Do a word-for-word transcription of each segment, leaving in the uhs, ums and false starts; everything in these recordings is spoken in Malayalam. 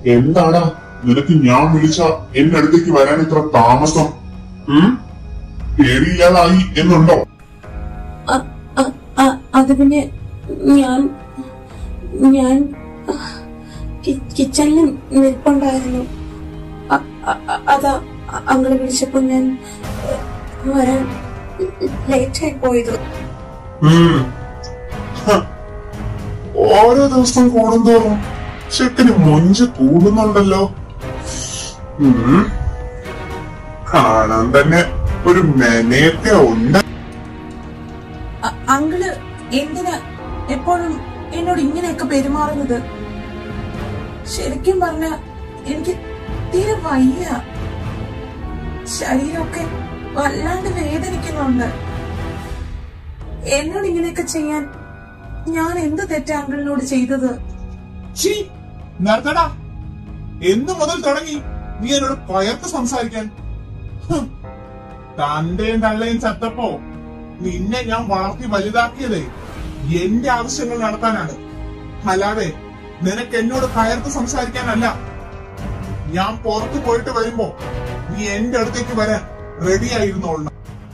എന്താണ് നിനക്ക് ഞാൻ വിളിച്ച എന്റെ അടുത്തേക്ക് വരാൻ ഇത്ര താമസം? പേടിയില്ലാതായി എന്നുണ്ടോ? അത് പിന്നെ ഞാൻ ഞാൻ കിച്ചണിൽ നിൽപ്പുണ്ടായിരുന്നു. അതാ അങ്ങനെ വിളിച്ചപ്പോ ഞാൻ വരാൻ ലേറ്റായി പോയത്. ഓരോ ദിവസം കൂടുന്തോറും ചെക്കന് മൊഞ്ച് കൂടുന്നുണ്ടല്ലോ. കാണാൻ തന്നെ ഒരു മെനയൊക്കെ ഉണ്ട്. അങ്കിള് എന്തിനാ എപ്പോഴും എന്നോട് ഇങ്ങനെയൊക്കെ പെരുമാറുന്നത്? ശരിക്കും പറഞ്ഞ എനിക്ക് തീരെ വയ്യ. ശരീരമൊക്കെ വല്ലാണ്ട് വേദനിക്കുന്നുണ്ട്. എന്നോട് ഇങ്ങനെയൊക്കെ ചെയ്യാൻ ഞാൻ എന്ത് തെറ്റാ അങ്കിളിനോട് ചെയ്തത്? നിർത്തടാ. എന്ന് മുതൽ തുടങ്ങി നീ എന്നോട് പയർത്ത് സംസാരിക്കാൻ? തന്റെയും തള്ളയും ചത്തപ്പോ നിന്നെ ഞാൻ വളർത്തി വലുതാക്കിയത് എന്റെ ആവശ്യങ്ങൾ നടത്താനാണ്, അല്ലാതെ നിനക്ക് എന്നോട് കയർത്ത് സംസാരിക്കാനല്ല. ഞാൻ പുറത്തു പോയിട്ട് വരുമ്പോ നീ എന്റെ അടുത്തേക്ക് വരാൻ റെഡി ആയിരുന്നോളണം.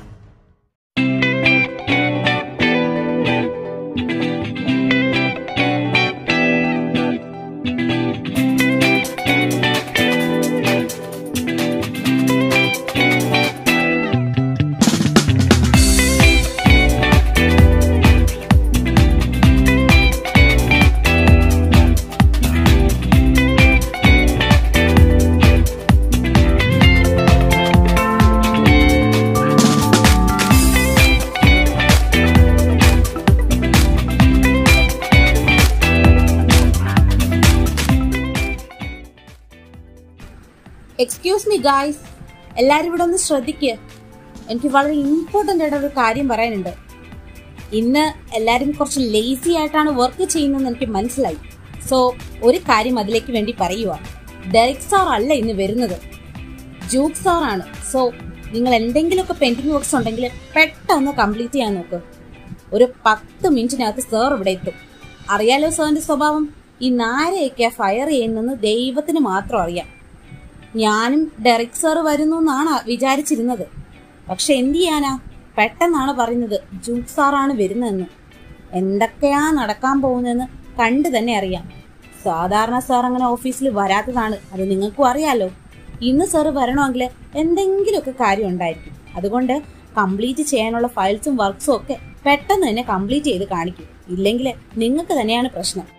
എക്സ്ക്യൂസ് മീ ഗായ്സ്, എല്ലാവരും ഇവിടെ ഒന്ന് ശ്രദ്ധിക്കുക. എനിക്ക് വളരെ ഇമ്പോർട്ടൻ്റ് ആയിട്ട് ഒരു കാര്യം പറയാനുണ്ട്. ഇന്ന് എല്ലാവരും കുറച്ച് ലേസി ആയിട്ടാണ് വർക്ക് ചെയ്യുന്നതെന്ന് എനിക്ക് മനസ്സിലായി. സോ ഒരു കാര്യം അതിലേക്ക് വേണ്ടി പറയുക. ഡെറിക് സാർ അല്ല ഇന്ന് വരുന്നത്, ജൂക്ക് സാറാണ്. സോ നിങ്ങൾ എന്തെങ്കിലുമൊക്കെ പെൻഡിങ് വർക്ക്സ് ഉണ്ടെങ്കിൽ പെട്ടെന്ന് കംപ്ലീറ്റ് ചെയ്യാൻ നോക്ക്. ഒരു പത്ത് മിനിറ്റിനകത്ത് സാർ ഇവിടെ എത്തും. അറിയാലോ സാറിന്റെ സ്വഭാവം. ഈ നാരയൊക്കെ ഫയർ ചെയ്യുന്നെന്ന് ദൈവത്തിന് മാത്രം അറിയാം. ഞാനും ഡെറിക് സാർ വരുന്നു എന്നാണ് വിചാരിച്ചിരുന്നത്. പക്ഷെ എന്ത് ചെയ്യാനാ, പെട്ടെന്നാണ് പറയുന്നത് ജൂക്ക് സാറാണ് വരുന്നതെന്ന്. എന്തൊക്കെയാ നടക്കാൻ പോകുന്നതെന്ന് കണ്ടു തന്നെ അറിയാം. സാധാരണ സാർ അങ്ങനെ ഓഫീസിൽ വരാത്തതാണ്, അത് നിങ്ങൾക്കും അറിയാലോ. ഇന്ന് സാറ് വരണമെങ്കിൽ എന്തെങ്കിലുമൊക്കെ കാര്യം ഉണ്ടായിരിക്കും. അതുകൊണ്ട് കംപ്ലീറ്റ് ചെയ്യാനുള്ള ഫയൽസും വർക്ക്സും ഒക്കെ പെട്ടെന്ന് തന്നെ കംപ്ലീറ്റ് ചെയ്ത് കാണിക്കും. ഇല്ലെങ്കിൽ നിങ്ങൾക്ക് തന്നെയാണ് പ്രശ്നം.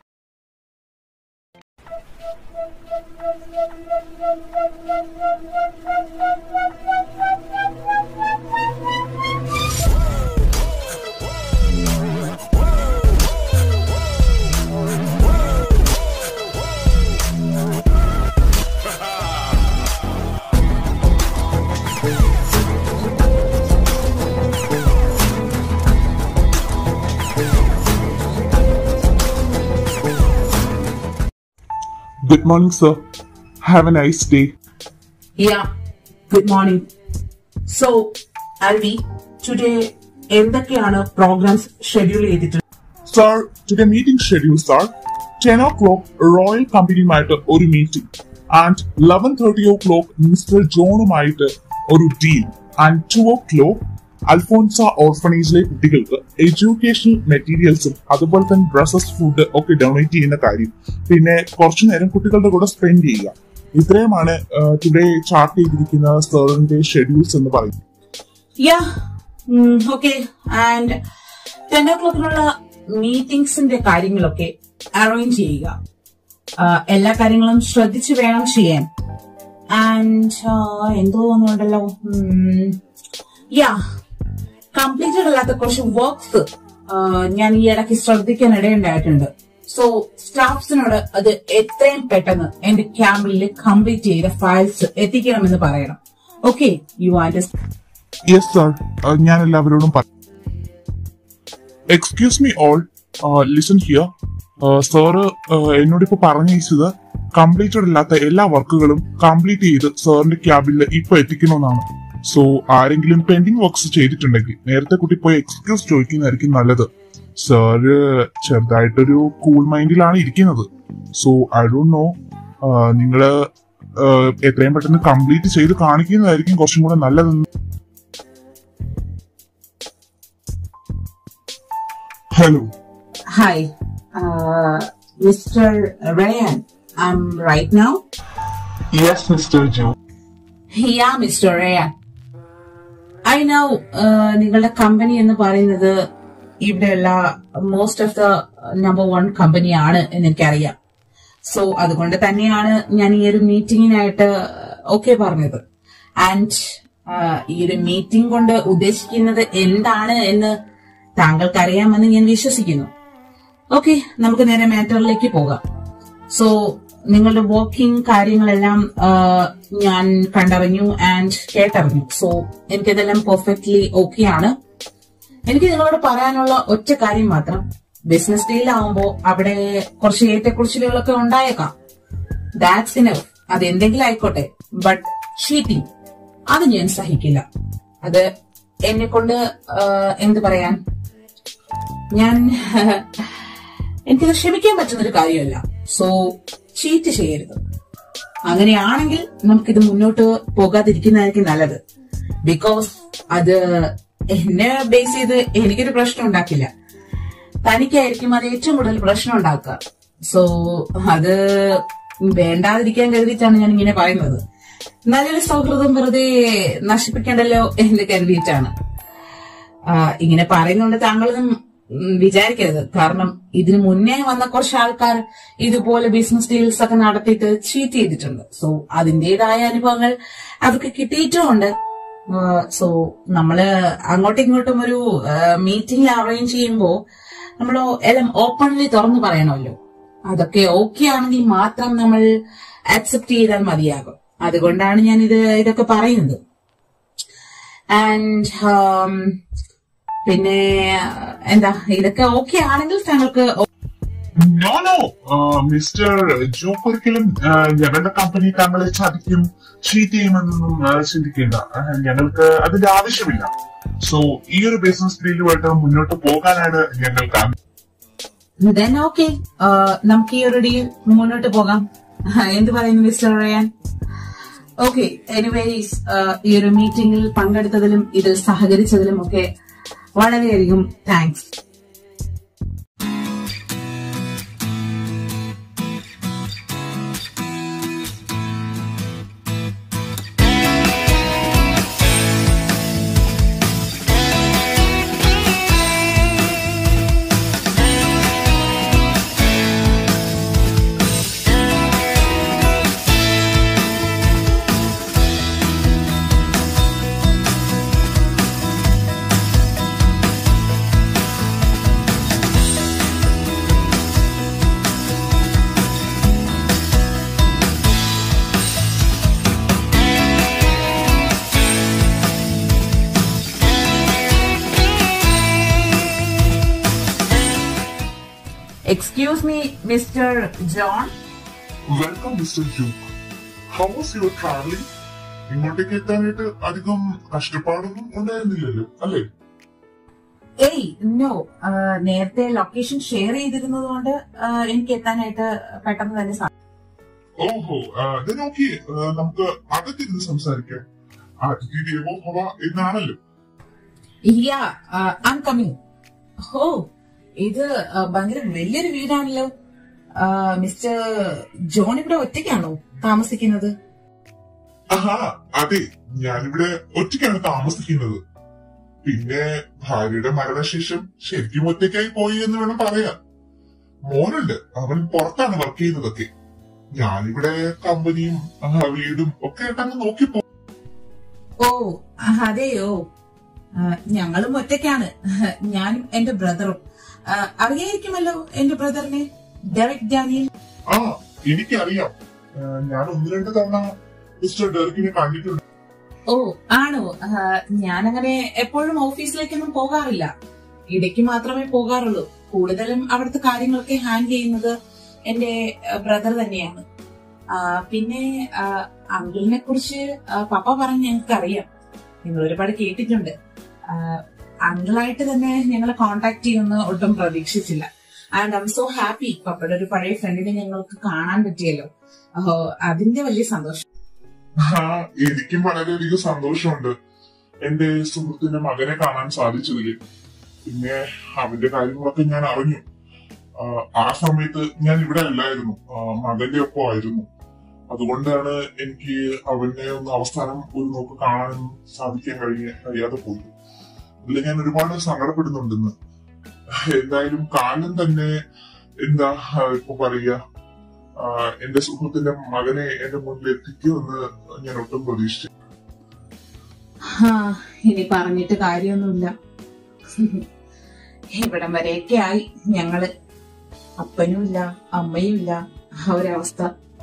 Good morning, sir. Have a nice day. Yeah, good morning. So, Alvi, today എന്തൊക്കെയാണ് പ്രോഗ്രാംസ് ഷെഡ്യൂൾ ചെയ്തിട്ടുള്ളത്? Sir, today meeting schedules are ten o'clock Royal കമ്പനിയുമായിട്ട് ഒരു meeting, and eleven thirty o'clock mister ജോണുമായിട്ട് ഒരു deal, and two o'clock Alphonsa ഓർഫനേജിലെ കുട്ടികൾക്ക് എഡ്യൂക്കേഷണൽ മെറ്റീരിയൽസും അതുപോലെ തന്നെ ഡ്രസ്സസ്, ഫുഡ് ഒക്കെ ഡൊണേറ്റ് ചെയ്യുന്ന കാര്യം, പിന്നെ കുറച്ചു നേരം കുട്ടികളുടെ കൂടെ സ്പെൻഡ് ചെയ്യുക. ഇത്രയുമാണ് ടുഡേ ചാർട്ട് ചെയ്തിരിക്കുന്ന സാറിന്റെ ഷെഡ്യൂൾസ് എന്ന് പറയുന്നത്. ആൻഡ് ടെൻ ഓ ക്ലോക്കിനുള്ള മീറ്റിംഗ്സിന്റെ കാര്യങ്ങളൊക്കെ അറേഞ്ച് ചെയ്യുക. എല്ലാ കാര്യങ്ങളും ശ്രദ്ധിച്ചു വേണം ചെയ്യാൻ. ആൻഡ് എന്തോ തോന്നുന്നുണ്ടല്ലോ, യാ കംപ്ലീറ്റഡ് അല്ലാത്ത കുറച്ച് വർക്ക്സ് ഞാൻ ഈ ഇടയ്ക്ക് ശ്രദ്ധിക്കാൻ ഇടയുണ്ടായിട്ടുണ്ട്. സോ സ്റ്റാഫ്സിനോട് അത് എത്രയും പെട്ടെന്ന് എന്റെ ക്യാമ്പിൽ കംപ്ലീറ്റ് ചെയ്ത ഫയൽസ് എത്തിക്കണമെന്ന് പറയണം. Okay, you understand? Yes sir, ഞാൻ എല്ലാവരോടും പറഞ്ഞു. Excuse me all, listen here. Sir എന്നോട് ഇപ്പൊ പറഞ്ഞത് കംപ്ലീറ്റഡ് അല്ലാത്ത എല്ലാ വർക്കുകളും കംപ്ലീറ്റ് ചെയ്ത് സാറിന്റെ ക്യാബിനിൽ ഇപ്പൊ എത്തിക്കണമെന്നാണ്. സോ ആരെങ്കിലും പെൻഡിങ് വർക്ക്സ് ചെയ്തിട്ടുണ്ടെങ്കിൽ നേരത്തെ കുട്ടി പോയി എക്സ്ക്യൂസ് ചോദിക്കുന്നതായിരിക്കും നല്ലത്. സാറ് ചെറുതായിട്ടൊരു കൂൾ മൈൻഡിലാണ് ഇരിക്കുന്നത്. സോ ഐ ഡോണ്ട് നോ നിങ്ങള് എത്രയും പെട്ടെന്ന് കംപ്ലീറ്റ് ചെയ്ത് കാണിക്കുന്നതായിരിക്കും കുറച്ചും കൂടെ നല്ലതെന്ന്. Hello. Hi, uh, Mister Ryan. I'm right now. Yes, Mister Joe. Yeah, Mister Ryan. I know uh, നിങ്ങളുടെ കമ്പനി എന്ന് പറയുന്നത് ഇവിടെയുള്ള most of the number one കമ്പനിയാണ് എന്ന് എനിക്കറിയാം. സോ അതുകൊണ്ട് തന്നെയാണ് ഞാൻ ഈ ഒരു മീറ്റിംഗിനായിട്ട് ഓക്കെ പറഞ്ഞത്. ആൻഡ് ഈ ഒരു മീറ്റിംഗ് കൊണ്ട് ഉദ്ദേശിക്കുന്നത് എന്താണ് എന്ന് താങ്കൾക്ക് അറിയാമെന്ന് ഞാൻ വിശ്വസിക്കുന്നു. ഓക്കെ, നമുക്ക് നേരെ മാറ്ററിലേക്ക് പോകാം. സോ നിങ്ങളുടെ വർക്കിംഗ് കാര്യങ്ങളെല്ലാം ഞാൻ കണ്ടറിഞ്ഞു ആൻഡ് കേട്ടറിഞ്ഞു. സോ എനിക്കിതെല്ലാം പെർഫെക്റ്റ്ലി ഓക്കെ ആണ്. എനിക്ക് നിങ്ങളോട് പറയാനുള്ള ഒറ്റ കാര്യം മാത്രം, ബിസിനസ് ഡീലാവുമ്പോ അവിടെ കുറച്ച് ഏറ്റക്കുറിച്ചിലുകളൊക്കെ ഉണ്ടായേക്കാം. That's enough. അത് എന്തെങ്കിലും ആയിക്കോട്ടെ. ബട്ട് ചീറ്റിംഗ് അത് ഞാൻ സഹിക്കില്ല. അത് എന്നെ കൊണ്ട് എന്ത് പറയാൻ, ഞാൻ എനിക്കത് ക്ഷമിക്കാൻ പറ്റുന്നൊരു കാര്യമല്ല. സോ ചീറ്റ് ചെയ്യരുത്. അങ്ങനെയാണെങ്കിൽ നമുക്കിത് മുന്നോട്ട് പോകാതിരിക്കുന്നതായിരിക്കും നല്ലത്. ബിക്കോസ് അത് എന്നെ ബേസ് ചെയ്ത് എനിക്കൊരു പ്രശ്നം ഉണ്ടാക്കില്ല, തനിക്കായിരിക്കും അത് ഏറ്റവും കൂടുതൽ പ്രശ്നം ഉണ്ടാക്കുക. സോ അത് വേണ്ടാതിരിക്കാൻ കരുതിയിട്ടാണ് ഞാൻ ഇങ്ങനെ പറയുന്നത്. നല്ലൊരു സൗഹൃദം വെറുതെ നശിപ്പിക്കേണ്ടല്ലോ എന്ന് കരുതിയിട്ടാണ് ഇങ്ങനെ പറയുന്നുണ്ട്. താങ്കളൊന്നും വിചാരിക്കരുത്. കാരണം ഇതിനു മുന്നേ വന്ന കുറച്ച് ആൾക്കാർ ഇതുപോലെ ബിസിനസ് ഡീൽസ് ഒക്കെ നടത്തിയിട്ട് ചീറ്റ് ചെയ്തിട്ടുണ്ട്. സോ അതിന്റേതായ അനുഭവങ്ങൾ അതൊക്കെ കിട്ടിയിട്ടുമുണ്ട്. സോ നമ്മള് അങ്ങോട്ടും ഇങ്ങോട്ടും ഒരു മീറ്റിംഗ് അറേഞ്ച് ചെയ്യുമ്പോ നമ്മൾ എല്ലാം ഓപ്പൺലി തുറന്നു പറയണമല്ലോ. അതൊക്കെ ഓക്കെ ആണെങ്കിൽ മാത്രം നമ്മൾ അക്സെപ്റ്റ് ചെയ്താൽ മതിയാകും. അതുകൊണ്ടാണ് ഞാൻ ഇത് ഇതൊക്കെ പറയുന്നത്. ആൻഡ് പിന്നെ എന്താ, ഇതൊക്കെ ഓക്കെ ആണെങ്കിൽ താങ്കൾക്ക് നോ നോ മിസ്റ്റർ ജോക്ക് ഒരിക്കലും ഞങ്ങളുടെ കമ്പനി താങ്കളെ ചതിക്കും ചീറ്റ് ചെയ്യുമെന്നൊന്നും ചിന്തിക്കേണ്ട. ഞങ്ങൾക്ക് അതിന്റെ ആവശ്യമില്ല. സോ ഈ ഒരു ബിസിനസ് ഡീലുമായിട്ട് മുന്നോട്ട് പോകാനാണ് ഞങ്ങൾക്ക്. ദെൻ ഓക്കെ, നമുക്ക് ഈ ഒരു ഡീൽ മുന്നോട്ട് പോകാം. എന്ത് പറയുന്നു മിസ്റ്റർ റയാൻ? ഓക്കെ, എനിവേസ് ഈ ഒരു മീറ്റിംഗിൽ പങ്കെടുത്തതിലും ഇതിൽ സഹകരിച്ചതിലും ഒക്കെ വളരെയധികം thanks. Excuse me, Mister John. Welcome mister ജൂക്ക്. How was your travelling? ഇങ്ങോട്ടേക്ക് എത്താനായിട്ട് അധികം കഷ്ടപ്പാടൊന്നും ഉണ്ടായിരുന്നില്ലല്ലോ അല്ലേ? ഏയ് നോ, നേരത്തെ ലൊക്കേഷൻ ഷെയർ ചെയ്തിരുന്നത് കൊണ്ട് എനിക്ക് എത്താനായിട്ട് പെട്ടെന്ന് തന്നെ സാധിക്കും. ഓഹോ, ഓക്കെ, നമുക്ക് അകത്തിരുന്ന് സംസാരിക്കാം. അതിഥി ദേവോ ഭവ എന്നാണല്ലോ. Yeah, uh, I'm coming. ഓ, ഇത് ഭയങ്കര വലിയൊരു വീടാണല്ലോ. മിസ്റ്റർ ജോൺ ഇവിടെ ഒറ്റയ്ക്കാണോ താമസിക്കുന്നത്? ആഹാ, അതെ, ഞാനിവിടെ ഒറ്റയ്ക്കാണ് താമസിക്കുന്നത്. പിന്നെ ഭാര്യയുടെ മരണശേഷം ശരിക്കും ഒറ്റയ്ക്കായി പോയി എന്ന് വേണം പറയാൻ. മോനുണ്ട്, അവൻ പുറത്താണ് വർക്ക് ചെയ്യുന്നതൊക്കെ. ഞാനിവിടെ കമ്പനിയും വീടും ഒക്കെ ആയിട്ടങ്ങ് നോക്കിപ്പോ. ഓ അതെയോ, ഞങ്ങളും ഒറ്റയ്ക്കാണ്. ഞാനും എന്റെ ബ്രദറും. അറിയായിരിക്കുമല്ലോ എന്റെ ബ്രദറിനെ, ഡെറിക് ഡാനിയൽ. ആ, എനിക്കറിയാം. ഞാൻ ഒന്ന് രണ്ട് തവണ മിസ്റ്റർ ഡെറിക്കിനെ കണ്ടിട്ടുണ്ട്. ഓ ആണോ? ഞാനങ്ങനെ എപ്പോഴും ഓഫീസിലേക്കൊന്നും പോകാറില്ല. ഇടയ്ക്ക് മാത്രമേ പോകാറുള്ളൂ. കൂടുതലും അവിടുത്തെ കാര്യങ്ങളൊക്കെ ഹാൻഡിൽ ചെയ്യുന്നത് എന്റെ ബ്രദർ തന്നെയാണ്. പിന്നെ അങ്കിളിനെ കുറിച്ച് പപ്പ പറഞ്ഞ് ഞങ്ങൾക്കറിയാം. നിങ്ങൾ ഒരുപാട് കേട്ടിട്ടുണ്ട്. അങ്കിളായിട്ട് തന്നെ ഞങ്ങളെ കോണ്ടാക്ട് ചെയ്യുമെന്ന് ഒട്ടും പ്രതീക്ഷിച്ചില്ല. And I am so happy. പപ്പയുടെ ഒരു പഴയ ഫ്രണ്ടിനെ ഞങ്ങൾക്ക് കാണാൻ പറ്റിയല്ലോ. അതിന്റെ വലിയ സന്തോഷം. എനിക്കും വളരെയധികം സന്തോഷമുണ്ട് എന്റെ സുഹൃത്തിന്റെ മകനെ കാണാൻ സാധിച്ചതിൽ. പിന്നെ അവന്റെ കാര്യങ്ങളൊക്കെ ഞാൻ അറിഞ്ഞു. ആ സമയത്ത് ഞാൻ ഇവിടെ അല്ലായിരുന്നു, മകന്റെ ഒപ്പം ആയിരുന്നു. അതുകൊണ്ടാണ് എനിക്ക് അവന്റെ ഒന്ന് അവസാനം ഒരു നോക്ക് കാണാൻ സാധിക്കാൻ കഴിയ കഴിയാതെ പോയി. അതിൽ ഞാൻ ഒരുപാട് സങ്കടപ്പെടുന്നുണ്ടെന്ന്. എന്തായാലും കാലം തന്നെ എന്താ ഇപ്പൊ പറയുക, എന്റെ സുഹൃത്തിന്റെ മകനെ എന്റെ മുന്നിൽ എത്തിക്കുമെന്ന് ഞാൻ ഒട്ടും പ്രതീക്ഷിച്ചു. ഇനി പറഞ്ഞിട്ട് കാര്യമൊന്നുമില്ല. ഇവിടം വരെയൊക്കെ ആയി ഞങ്ങള്. അപ്പനും ഇല്ല അമ്മയും ഇല്ല, ആ ഒരവസ്ഥ.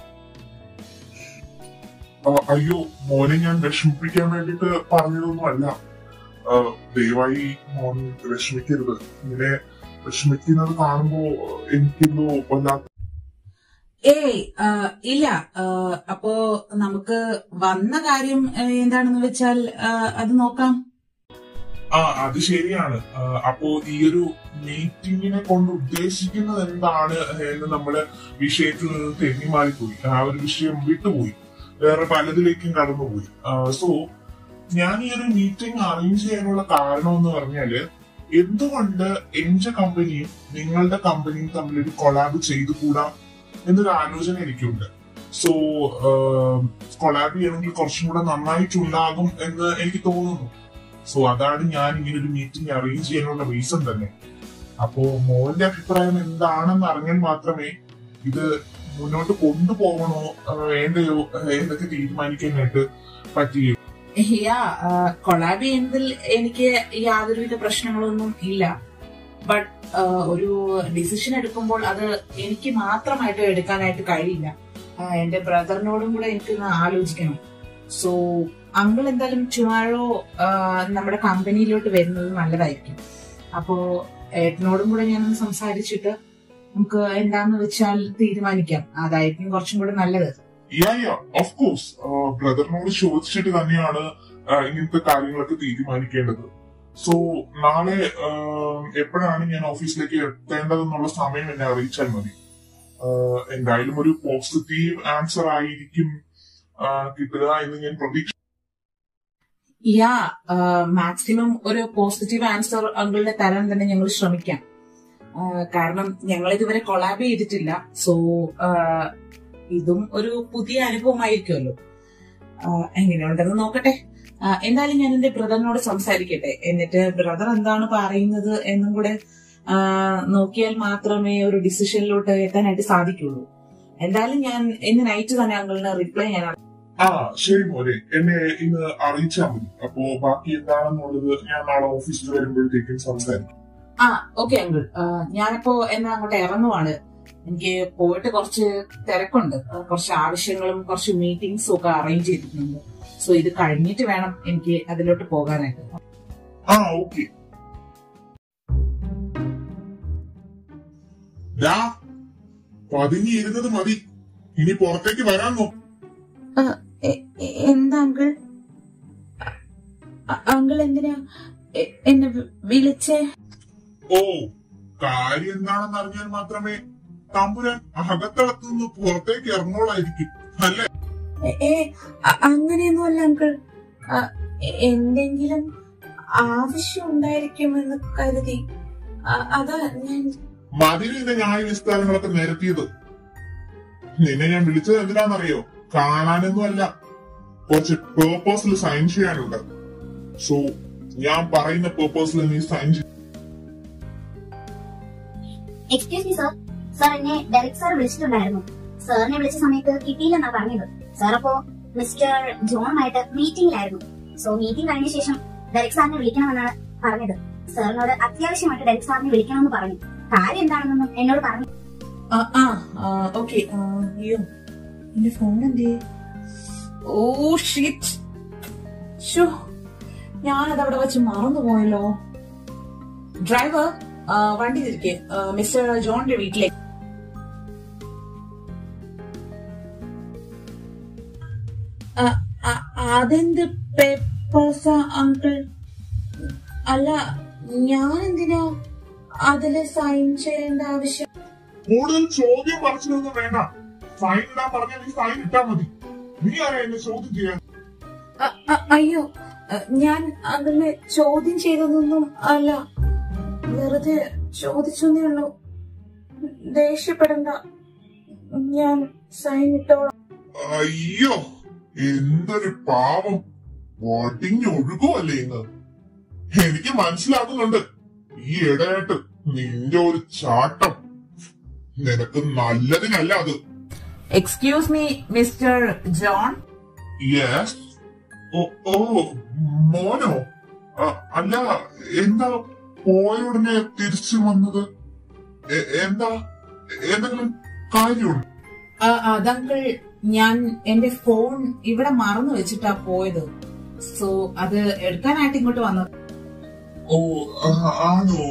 അയ്യോ മോനെ, ഞാൻ വിഷമിപ്പിക്കാൻ വേണ്ടിട്ട് പറഞ്ഞതൊന്നും അല്ല. ദയവായി മോൻ വിഷമിക്കരുത്. ഇങ്ങനെ വിഷമിക്കുന്നത് കാണുമ്പോ എനിക്കെന്തോ വല്ലാത്ത. ഏയ് ഇല്ല. അപ്പോ നമുക്ക് വന്ന കാര്യം എന്താണെന്ന് വെച്ചാൽ അത് നോക്കാം. ആ അത് ശരിയാണ്. അപ്പോ ഈ ഒരു മീറ്റിങ്ങിനെ കൊണ്ട് ഉദ്ദേശിക്കുന്നത് എന്താണ് എന്ന് നമ്മള് വിഷയത്തിൽ നിന്ന് തെന്നി മാറിപ്പോയി. ആ ഒരു വിഷയം വിട്ടുപോയി, വേറെ പലതിലേക്കും കടന്നുപോയി. സോ ഞാൻ ഈ ഒരു മീറ്റിംഗ് അറേഞ്ച് ചെയ്യാനുള്ള കാരണം എന്ന് പറഞ്ഞാല്, എന്തുകൊണ്ട് എന്റെ കമ്പനിയും നിങ്ങളുടെ കമ്പനിയും തമ്മിലൊരു കൊളാബ് ചെയ്തുകൂടാ എന്നൊരു ആലോചന എനിക്കുണ്ട്. സോ കൊളാബ് ചെയ്യണമെങ്കിൽ കുറച്ചും കൂടെ നന്നായിട്ടുണ്ടാകും എന്ന് എനിക്ക് തോന്നുന്നു. സോ അതാണ് ഞാൻ ഇങ്ങനെ ഒരു മീറ്റിംഗ് അറേഞ്ച് ചെയ്യാനുള്ള റീസൺ തന്നെ. അപ്പോ മോന്റെ അഭിപ്രായം എന്താണെന്ന് അറിഞ്ഞാൽ മാത്രമേ ഇത് മുന്നോട്ട് കൊണ്ടുപോകണോ വേണ്ടയോ എന്നൊക്കെ തീരുമാനിക്കാനായിട്ട് പറ്റുകയുള്ളൂ. കൊളാബ് ചെയ്യുന്നതിൽ എനിക്ക് യാതൊരുവിധ പ്രശ്നങ്ങളൊന്നും ഇല്ല. ബട്ട് ഒരു ഡിസിഷൻ എടുക്കുമ്പോൾ അത് എനിക്ക് മാത്രമായിട്ട് എടുക്കാനായിട്ട് കഴിയില്ല. എന്റെ ബ്രദറിനോടും കൂടെ എനിക്കൊന്ന് ആലോചിക്കണം. സോ അങ്കിൾ എന്തായാലും ടുമാറോ നമ്മുടെ കമ്പനിയിലോട്ട് വരുന്നത് നല്ലതായിരിക്കും. അപ്പോ ഏട്ടനോടും കൂടെ ഞാൻ സംസാരിച്ചിട്ട് നമുക്ക് എന്താന്ന് വെച്ചാൽ തീരുമാനിക്കാം. അതായിരിക്കും കുറച്ചും കൂടെ നല്ലത്. ഓഫ് കോഴ്സ് ബ്രദറിനോട് ചോദിച്ചിട്ട് തന്നെയാണ് ഇങ്ങനത്തെ കാര്യങ്ങളൊക്കെ തീരുമാനിക്കേണ്ടത്. സോ നാളെ എപ്പോഴാണ് ഞാൻ ഓഫീസിലേക്ക് എത്തേണ്ടതെന്നുള്ള സമയം എന്നെ അറിയിച്ചാൽ മതി. എന്തായാലും ഒരു പോസിറ്റീവ് ആൻസർ ആയിരിക്കും കിട്ടുക എന്ന് ഞാൻ പ്രതീക്ഷ. യാ മാക്സിമം ഒരു പോസിറ്റീവ് ആൻസർ അങ്കിളിനെ തരാൻ തന്നെ ഞങ്ങൾ ശ്രമിക്കാം. കാരണം ഞങ്ങൾ ഇതുവരെ കൊളാബ് ചെയ്തിട്ടില്ല. സോ ഇതും ഒരു പുതിയ അനുഭവമായിരിക്കുമല്ലോ. എങ്ങനെയുണ്ടെന്ന് നോക്കട്ടെ. എന്തായാലും ഞാൻ എന്റെ ബ്രദറിനോട് സംസാരിക്കട്ടെ. എന്നിട്ട് ബ്രദർ എന്താണ് പറയുന്നത് എന്നും കൂടെ നോക്കിയാൽ മാത്രമേ ഒരു ഡിസിഷനിലോട്ട് എത്താനായിട്ട് സാധിക്കുള്ളൂ. എന്തായാലും ഞാൻ ഇന്ന് നൈറ്റ് തന്നെ അങ്കിളിന് റിപ്ലൈ ഞാൻ. ആ ശരി മോനെ, എന്നെ ഇന്ന് അറിയിച്ചാൽ മതി. അപ്പോ ബാക്കി എന്താണെന്നുള്ളത് ഞാൻ നാളെ ഓഫീസിൽ വരുമ്പോഴത്തേക്കും സംസാരിക്കും. ആ ഓക്കെ അങ്കിൾ, ഞാനിപ്പോ എന്നാ അങ്ങോട്ട് ഇറങ്ങുവാണ്. എനിക്ക് പോയിട്ട് കുറച്ച് തിരക്കുണ്ട്. കുറച്ച് ആവശ്യങ്ങളും കുറച്ച് മീറ്റിംഗ്സും ഒക്കെ അറേഞ്ച് ചെയ്തിട്ടുണ്ട്. സോ ഇത് കഴിഞ്ഞിട്ട് വേണം എനിക്ക് അതിലോട്ട് പോകാനായിട്ട്. ആ ഓക്കെ. പതുങ്ങിയിരുന്നത് മതി, ഇനി പുറത്തേക്ക് വരാൻ നോക്കും. എന്താ അങ്കിൾ? അങ്കിൾ എന്തിനാ എന്നെ വിളിച്ചേ? ഓ, കാര്യം എന്താണെന്ന് അറിഞ്ഞാൽ മാത്രമേ തമ്പുരാൻ അകത്തളത്തുനിന്ന് പുറത്തേക്ക് ഇറങ്ങോളായിരിക്കും അല്ലേ? ഏ അങ്ങനെയൊന്നുമല്ല അങ്കിൾ. എന്തെങ്കിലും ആവശ്യം ഉണ്ടായിരിക്കുമെന്ന് കരുതി അതാ ഞാൻ. മതിന് നിന്റെ ന്യായ വിസ്താരങ്ങളൊക്കെ നിരത്തിയത്. നിന്നെ ഞാൻ വിളിച്ചത് എന്തിനാണെന്നറിയോ? കാണാനൊന്നും അല്ല, കുറച്ച് പേർപ്പസിൽ സൈൻ ചെയ്യാനുണ്ട്. സോ ഞാൻ പറയുന്ന പേർപ്പസിൽ നീ സൈൻ ചെയ്യും. എക്സ്ക്യൂസ് മീ സർ, സാർ എന്നെ ഡയറക്ട് സാർ വിളിച്ചിട്ടുണ്ടായിരുന്നു. സാറിനെ വിളിച്ച സമയത്ത് കിട്ടിയില്ലെന്നാ പറഞ്ഞത്. സാർ അപ്പോ മിസ്റ്റർ ജോണുമായിട്ട് മീറ്റിംഗിലായിരുന്നു. സോ മീറ്റിംഗ് കഴിഞ്ഞ ശേഷം ഡയറക്ട് സാറിനെ വിളിക്കണമെന്നാണ് പറഞ്ഞത്. സാറിനോട് അത്യാവശ്യമായിട്ട് ഡയറക്ട് സാറിനെ വിളിക്കണമെന്ന് പറഞ്ഞു. കാര്യം എന്താണെന്നൊന്നും എന്നോട് പറഞ്ഞു. ഓക്കെ. അയ്യോ എന്റെ ഫോൺ എന്തേ? ഓ ഷിറ്റ്, ഞാനതവിടെ വെച്ച് മറന്നുപോയല്ലോ. ഡ്രൈവർ വണ്ടി തിരികെ മിസ്റ്റർ ജോണിന്റെ വീട്ടിലേക്ക്. അതെന്ത് പേപ്പേഴ്സാ അങ്കിൾ? അല്ല ഞാൻ എന്തിനാ അതില് സൈൻ ചെയ്യേണ്ട ആവശ്യം? കൂടുതൽ ചോദ്യം പറച്ചിലൊന്നും വേണ്ട. സൈൻ ഇടാൻ പറഞ്ഞാൽ നീ സൈൻ ഇട്ടാ മതി. നീ ആരാ എന്നെ ചോദ്യം ചെയ്യാൻ? അയ്യോ, ഞാൻ അതിനെ ചോദ്യം ചെയ്തതൊന്നും അല്ല, വെറുതെ ചോദിച്ചെന്നേ ഉള്ളൂ. ദേഷ്യപ്പെടണ്ട, ഞാൻ സൈൻ ഇട്ടോളാം. അയ്യോ, എന്തൊരു പാവം. ഒടിഞ്ഞൊഴുകുമല്ലേ ഇന്ന്. എനിക്ക് മനസ്സിലാകുന്നുണ്ട് ഈ ഇടയായിട്ട് നിന്റെ ഒരു ചാട്ടം നിനക്ക് നല്ലതിനല്ല അത്. Excuse me mister John. Yes. ഓ ഓ മോനോ? അല്ല, എന്താ പോയ ഉടനെ തിരിച്ചു വന്നത്? എന്താ, എന്തെങ്കിലും കാര്യമുണ്ട്? അതങ്കിൾ, ഞാൻ എന്റെ ഫോൺ ഇവിടെ മറന്നു വെച്ചിട്ടാ പോയത്. സോ അത് എടുക്കാനായിട്ട് ഇങ്ങോട്ട് വന്നത്. ഓ ആണോ?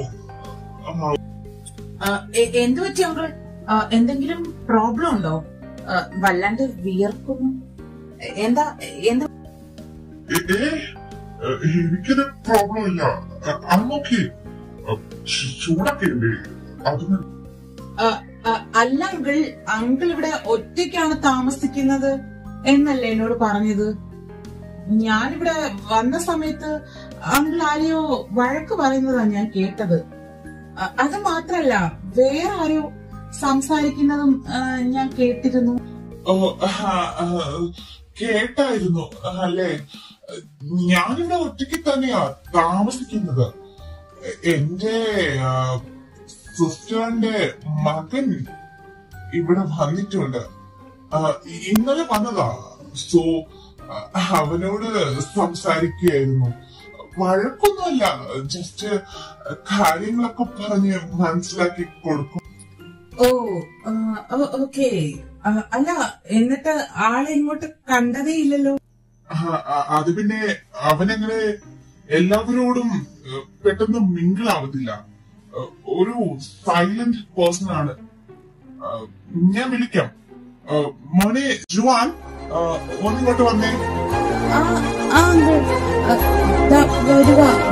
എന്തു പറ്റി അങ്കിൾ? എന്തെങ്കിലും പ്രോബ്ലം ഉണ്ടോ? വല്ലാണ്ട് വിയർക്കുന്നു. എന്താ എന്താ? എനിക്കൊരു പ്രോബ്ലം ഇല്ല. അന്നൊക്കെ ചൂടൊക്കെ ഉണ്ട്. അതിന് അല്ല അങ്കിൾ, അങ്കിൾ ഇവിടെ ഒറ്റയ്ക്കാണ് താമസിക്കുന്നത് എന്നല്ലേ എന്നോട് പറഞ്ഞത്? ഞാനിവിടെ വന്ന സമയത്ത് അങ്കിൾ ആരെയോ വഴക്ക് പറയുന്നതാ ഞാൻ കേട്ടത്. അത് മാത്രല്ല, വേറെ ആരോ സംസാരിക്കുന്നതും ഞാൻ കേട്ടിരുന്നു. കേട്ടായിരുന്നു അല്ലേ? ഞാനിവിടെ ഒറ്റയ്ക്ക് തന്നെയാ താമസിക്കുന്നത്. എന്റെ സിസ്റ്ററിന്റെ മകൻ ഇവിടെ വന്നിട്ടുണ്ട്. ഇന്നലെ വന്നതാ. സോ അവനോട് സംസാരിക്കുകയായിരുന്നു. വഴക്കൊന്നുമല്ല, ജസ്റ്റ് കാര്യങ്ങളൊക്കെ പറഞ്ഞ് മനസ്സിലാക്കി കൊടുക്കും. ഓ ഓക്കെ. അല്ല, എന്നിട്ട് ആളെ ഇങ്ങോട്ട് കണ്ടതേ ഇല്ലല്ലോ? അത് പിന്നെ അവനങ്ങനെ എല്ലാവരോടും പെട്ടെന്ന് മിങ്കിളാവത്തില്ല. ഒരു സൈലന്റ് പേഴ്സൺ ആണ്. ഞാൻ വിളിക്കാം. മോനെ ജുവാൻ, ഒന്നിങ്ങോട്ട് വന്നേ. വരുവാ.